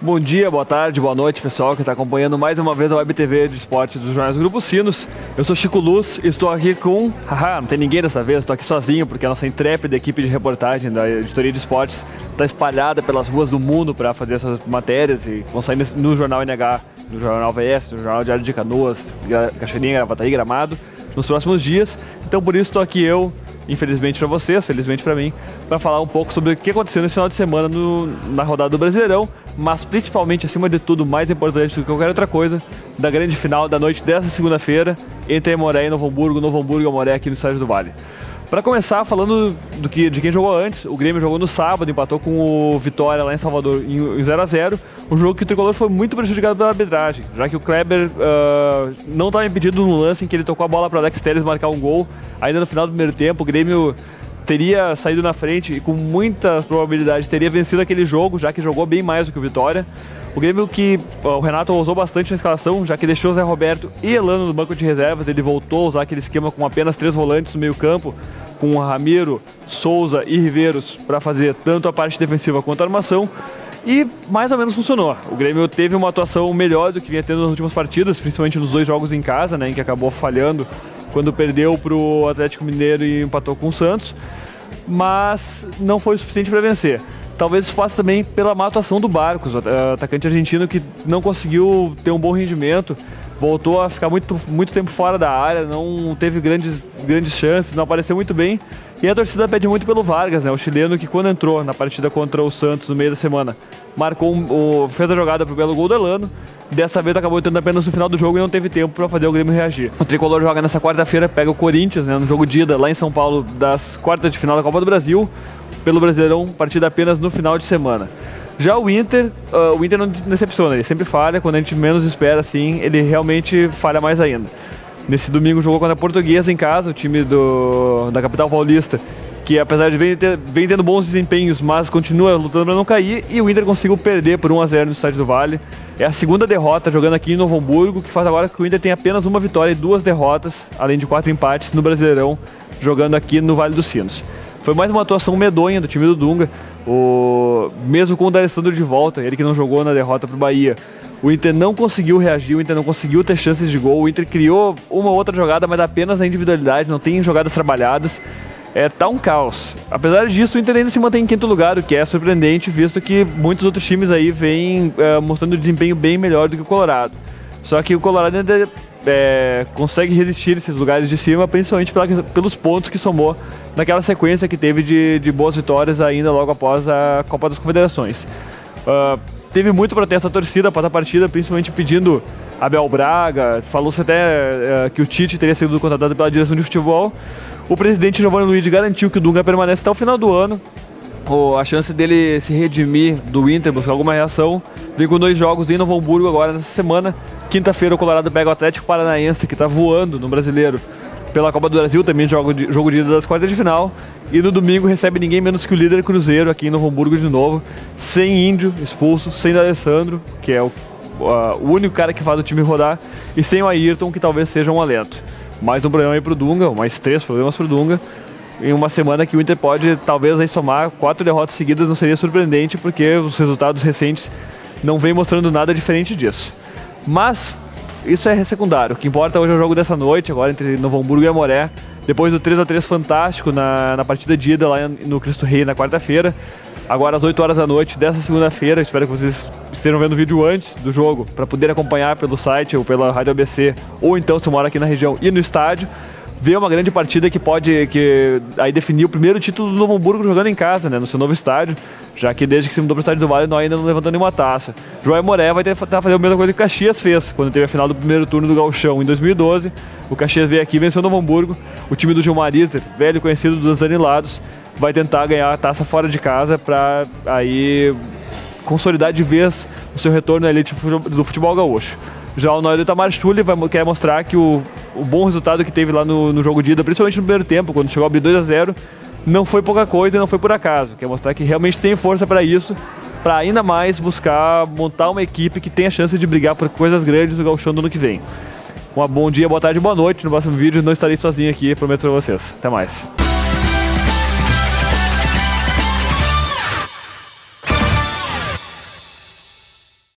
Bom dia, boa tarde, boa noite, pessoal que está acompanhando mais uma vez a Web TV de Esportes dos jornais do Grupo Sinos. Eu sou Chico Luz e estou aqui com... Haha, não tem ninguém dessa vez, estou aqui sozinho porque a nossa intrépida equipe de reportagem da Editoria de Esportes está espalhada pelas ruas do mundo para fazer essas matérias e vão sair no Jornal NH, no Jornal VS, no Jornal Diário de Canoas, Cachoeirinha, Gravataí, Gramado, nos próximos dias. Então por isso estou aqui eu, infelizmente para vocês, felizmente para mim, para falar um pouco sobre o que aconteceu nesse final de semana na rodada do Brasileirão, mas principalmente, acima de tudo, mais importante do que qualquer outra coisa, da grande final da noite dessa segunda-feira entre Aimoré e Novo Hamburgo e Aimoré aqui no Estádio do Vale. Para começar, falando de quem jogou antes, o Grêmio jogou no sábado, empatou com o Vitória lá em Salvador em 0-0, um jogo que o Tricolor foi muito prejudicado pela arbitragem, já que o Kleber não estava impedido no lance em que ele tocou a bola para o Alex Telles marcar um gol. Ainda no final do primeiro tempo, o Grêmio teria saído na frente e com muita probabilidade teria vencido aquele jogo, já que jogou bem mais do que o Vitória. O Grêmio que o Renato usou bastante na escalação, já que deixou o Zé Roberto e Elano no banco de reservas. Ele voltou a usar aquele esquema com apenas 3 volantes no meio campo, com Ramiro, Souza e Riveiros para fazer tanto a parte defensiva quanto a armação. E mais ou menos funcionou. O Grêmio teve uma atuação melhor do que vinha tendo nas últimas partidas, principalmente nos 2 jogos em casa, né, em que acabou falhando quando perdeu para o Atlético Mineiro e empatou com o Santos, mas não foi o suficiente para vencer. Talvez isso passe também pela má atuação do Barcos, o atacante argentino que não conseguiu ter um bom rendimento, voltou a ficar muito tempo fora da área, não teve grandes chances, não apareceu muito bem. E a torcida pede muito pelo Vargas, né, o chileno que quando entrou na partida contra o Santos no meio da semana, fez a jogada para o belo gol do Elano. Dessa vez acabou entrando apenas no final do jogo e não teve tempo para fazer o Grêmio reagir. O Tricolor joga nessa quarta-feira, pega o Corinthians, né, no jogo de ida lá em São Paulo das quartas de final da Copa do Brasil, pelo Brasileirão, partida apenas no final de semana. Já o Inter não decepciona, ele sempre falha, quando a gente menos espera, assim, ele realmente falha mais ainda. Nesse domingo jogou contra a Portuguesa em casa, o time da capital paulista, que apesar de vem tendo bons desempenhos, mas continua lutando para não cair, e o Inter conseguiu perder por 1-0 no Estádio do Vale. É a segunda derrota jogando aqui em Novo Hamburgo, que faz agora que o Inter tem apenas uma vitória e 2 derrotas, além de 4 empates no Brasileirão, jogando aqui no Vale dos Sinos. Foi mais uma atuação medonha do time do Dunga, mesmo com o D'Alessandro de volta, ele que não jogou na derrota para o Bahia. O Inter não conseguiu reagir, o Inter não conseguiu ter chances de gol, o Inter criou uma outra jogada, mas apenas na individualidade, não tem jogadas trabalhadas. Tá um caos. Apesar disso, o Inter ainda se mantém em 5º lugar, o que é surpreendente, visto que muitos outros times aí vêm mostrando desempenho bem melhor do que o Colorado. Só que o Colorado ainda consegue resistir nesses lugares de cima, principalmente pelos pontos que somou naquela sequência que teve de boas vitórias ainda logo após a Copa das Confederações. Teve muito protesto da torcida após a partida, principalmente pedindo Abel Braga. Falou-se até que o Tite teria sido contratado pela direção de futebol. O presidente Giovanni Luiz garantiu que o Dunga permanece até o final do ano. A chance dele se redimir do Inter, buscar alguma reação, vem com 2 jogos em Novo Hamburgo agora nessa semana. Quinta-feira o Colorado pega o Atlético Paranaense, que está voando no Brasileiro pela Copa do Brasil, também jogo de ida das quartas de final. E no domingo recebe ninguém menos que o líder Cruzeiro aqui em Novo Hamburgo de novo, sem Índio expulso, sem D'Alessandro, que é o único cara que faz o time rodar, e sem o Ayrton, que talvez seja um alento. Mais um problema aí pro Dunga, mais 3 problemas pro Dunga, em uma semana que o Inter pode talvez aí somar 4 derrotas seguidas, não seria surpreendente, porque os resultados recentes não vêm mostrando nada diferente disso. Mas isso é secundário, o que importa hoje é o jogo dessa noite, agora entre Novo Hamburgo e Aimoré, depois do 3-3 fantástico na partida de ida lá no Cristo Rei na quarta-feira. Agora às 8 horas da noite dessa segunda-feira, espero que vocês estejam vendo o vídeo antes do jogo, para poder acompanhar pelo site ou pela Rádio ABC, ou então se mora aqui na região e no estádio, ver uma grande partida que pode aí definir o primeiro título do Novo Hamburgo jogando em casa, né, no seu novo estádio, já que desde que se mudou para o Estádio do Vale nós ainda não levantamos nenhuma taça. João Aimoré vai tentar fazer a mesma coisa que o Caxias fez quando teve a final do primeiro turno do Gauchão em 2012. O Caxias veio aqui e venceu o Novo Hamburgo. O time do Gilmar Iser, velho conhecido dos Anilados, vai tentar ganhar a taça fora de casa para aí consolidar de vez o seu retorno à elite do futebol gaúcho. Já o Noel Itamar Schulli quer mostrar que o bom resultado que teve lá no jogo de ida, principalmente no primeiro tempo, quando chegou a abrir 2-0, não foi pouca coisa e não foi por acaso. Quer mostrar que realmente tem força para isso, para ainda mais buscar montar uma equipe que tenha chance de brigar por coisas grandes no Gauchão do ano que vem. Um bom dia, boa tarde, boa noite. No próximo vídeo não estarei sozinho aqui, prometo para vocês. Até mais.